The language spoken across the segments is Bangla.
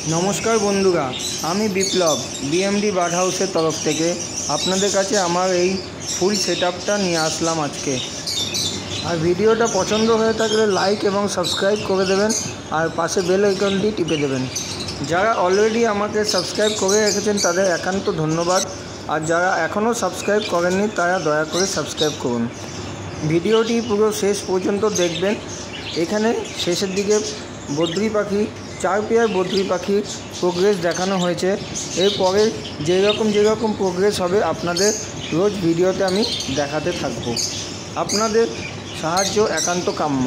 नमस्कार बंधुरा आमी विप्लव बीएमडी बार्ड हाउसের तरफ থেকে আপনাদের কাছে আমার এই ফুল সেটআপটা নিয়ে আসলাম আজকে। আর ভিডিওটা পছন্দ হয়ে থাকলে লাইক এবং সাবস্ক্রাইব করে দেবেন আর পাশে বেল আইকনটি টিপে দেবেন। যারা অলরেডি আমাকে সাবস্ক্রাইব করে রেখেছেন তাদের একান্ত ধন্যবাদ, আর যারা এখনও সাবস্ক্রাইব করেননি তারা দয়া করে সাবস্ক্রাইব করুন। ভিডিওটি পুরো শেষ পর্যন্ত দেখবেন। এখানে শেষের দিকে বদ্রি পাখি 4 পেয়ার বদ্রি পাখির প্রোগ্রেস দেখানো হয়েছে। এরপরে যেরকম প্রোগ্রেস হবে আপনাদের রোজ ভিডিওতে আমি দেখাতে থাকব। আপনাদের সাহায্য একান্ত কাম্য।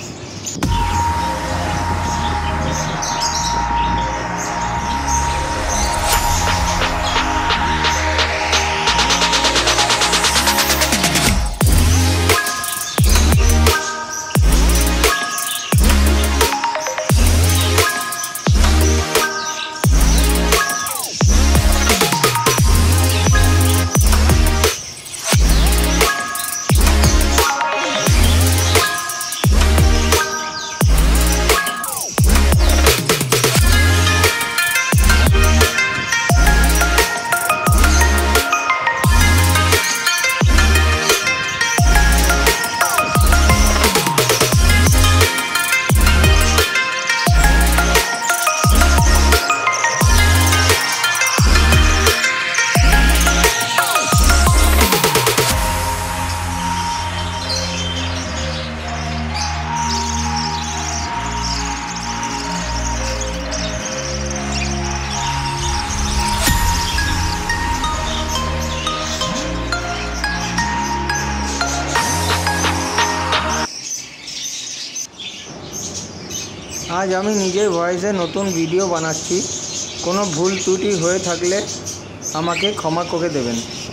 आज আমি নিজের ভয়েসে নতুন ভিডিও বানাচ্ছি। কোনো ভুল ত্রুটি হয়ে থাকলে আমাকে ক্ষমা করে দেবেন।